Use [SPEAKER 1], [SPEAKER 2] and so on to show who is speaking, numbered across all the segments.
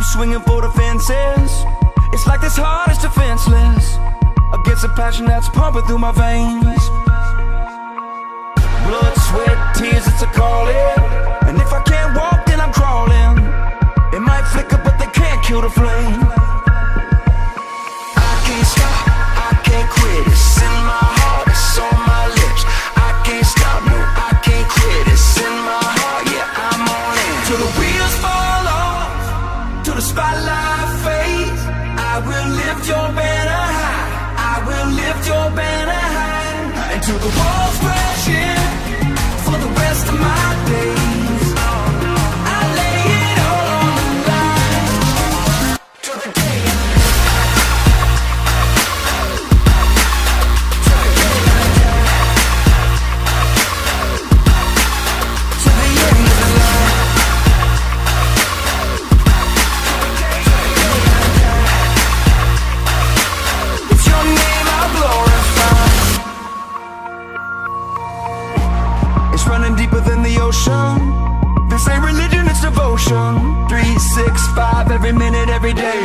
[SPEAKER 1] swinging for the fences. It's like this heart is defenseless against a passion that's pumping through my veins. Blood, sweat, tears, it's a calling. And if I can't walk, then I'm crawling. It might flicker, but they can't kill the flame. I can't stop, I can't quit. It's in my heart, it's on my lips. I can't stop, no, I can't quit. It's in my heart, yeah, I'm on it. Till the wheels fall off, till the spotlight fades, I will lift your banner high. I will lift your banner high. Until the walls crash in for the rest of my days. I lay it all on the line till the day. Till the end of the line. It's your name I'll glorify. It's running deeper than the ocean. This ain't religion, it's devotion. 3, 6, 5, every minute, every day.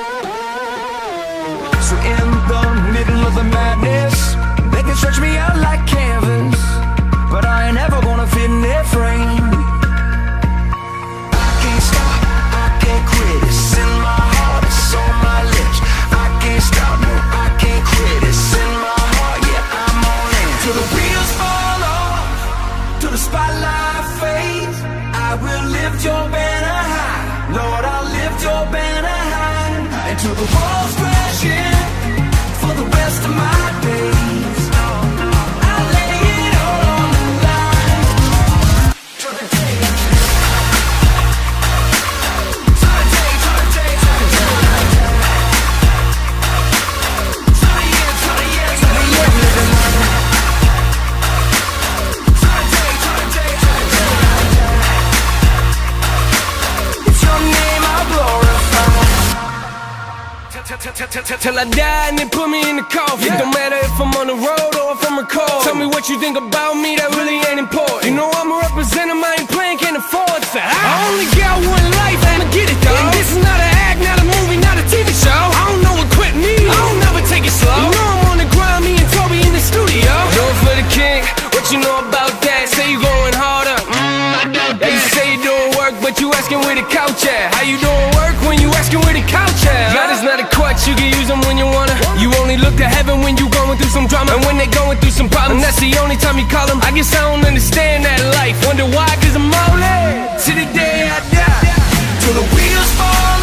[SPEAKER 1] So in the middle of the madness, they can stretch me out like canvas, but I ain't ever gonna fit in their frame. I can't stop, I can't quit. It's in my heart, it's on my lips. I can't stop, no, I can't quit. It's in my heart, yeah, I'm on it. Till the wheels fall off, till the spotlight fades, I will lift your banner high. Lord, I'll lift your banner high. Until the walls crash in for the rest of my days. I lay it all on the line till the day. Till the day, till the day, till the day. Till the end, till the end, till the end of the line. Till the day, till the day, till the day. It's your name I'll glorify.
[SPEAKER 2] Till I die and they put me in the coffin. It don't matter if I'm on the road or if I'm recording. Tell me what you think about me, that really ain't important. You know I'm a representative, I ain't playing, can't afford that. I only got one life, I'ma get it though. And this is not an act, not a movie, not a TV show. I don't know what quit me, I don't never take it slow. You know I'm on the grind, me and Toby in the studio. Do it for the king, what you know about that? Say you going harder, I doubt that. You say you doing work, but you asking where the couch at. How you doing work when you asking where the couch at? God is not a crutch, you can use them when you wanna. You only look to heaven when you going through some drama. And when they going through some problems, that's the only time you call them. I guess I don't understand that life. Wonder why, cause I'm all in to the day I die.
[SPEAKER 1] Till the wheels fall